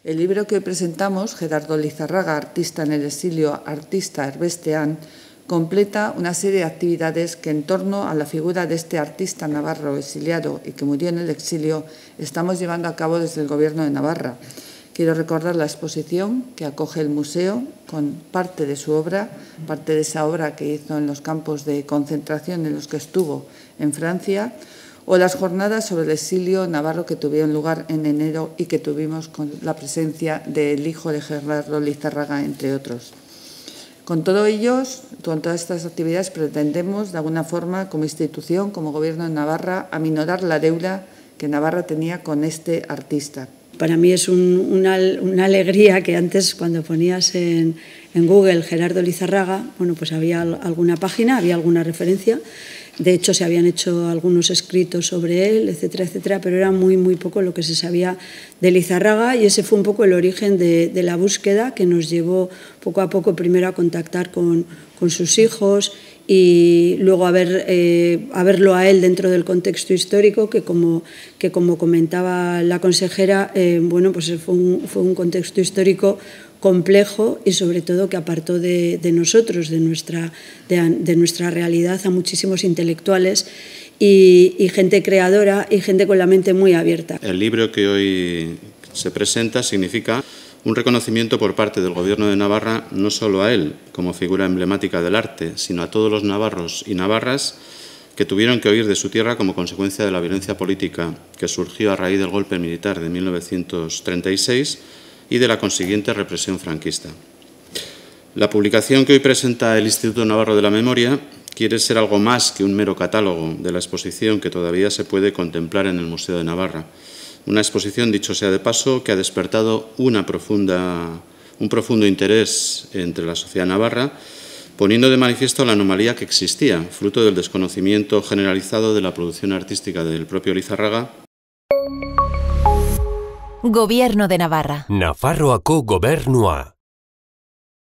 El libro que hoy presentamos, Gerardo Lizarraga, artista en el exilio, artista erbestean, completa una serie de actividades que en torno a la figura de este artista navarro exiliado y que murió en el exilio estamos llevando a cabo desde el Gobierno de Navarra. Quiero recordar la exposición que acoge el museo con parte de su obra, parte de esa obra que hizo en los campos de concentración en los que estuvo en Francia, o las jornadas sobre el exilio navarro que tuvieron lugar en enero y que tuvimos con la presencia del hijo de Gerardo Lizarraga, entre otros. Con todo ello, con todas estas actividades, pretendemos, de alguna forma, como institución, como Gobierno de Navarra, aminorar la deuda que Navarra tenía con este artista. Para mí es una alegría que antes, cuando ponías en Google Gerardo Lizarraga, bueno, pues había alguna página, había alguna referencia. De hecho, se habían hecho algunos escritos sobre él, etcétera, etcétera, pero era muy, muy poco lo que se sabía de Lizarraga y ese fue un poco el origen de la búsqueda que nos llevó poco a poco primero a contactar con sus hijos y luego a verlo a él dentro del contexto histórico que como comentaba la consejera, bueno, pues fue un contexto histórico complejo y sobre todo que apartó de nosotros, de nuestra realidad, a muchísimos intelectuales y gente creadora y gente con la mente muy abierta. El libro que hoy se presenta significa un reconocimiento por parte del Gobierno de Navarra no solo a él como figura emblemática del arte, sino a todos los navarros y navarras que tuvieron que huir de su tierra como consecuencia de la violencia política que surgió a raíz del golpe militar de 1936 y de la consiguiente represión franquista. La publicación que hoy presenta el Instituto Navarro de la Memoria quiere ser algo más que un mero catálogo de la exposición que todavía se puede contemplar en el Museo de Navarra. Una exposición, dicho sea de paso, que ha despertado un profundo interés entre la sociedad navarra, poniendo de manifiesto la anomalía que existía, fruto del desconocimiento generalizado de la producción artística del propio Lizarraga. Gobierno de Navarra. Nafarroako Gobernua.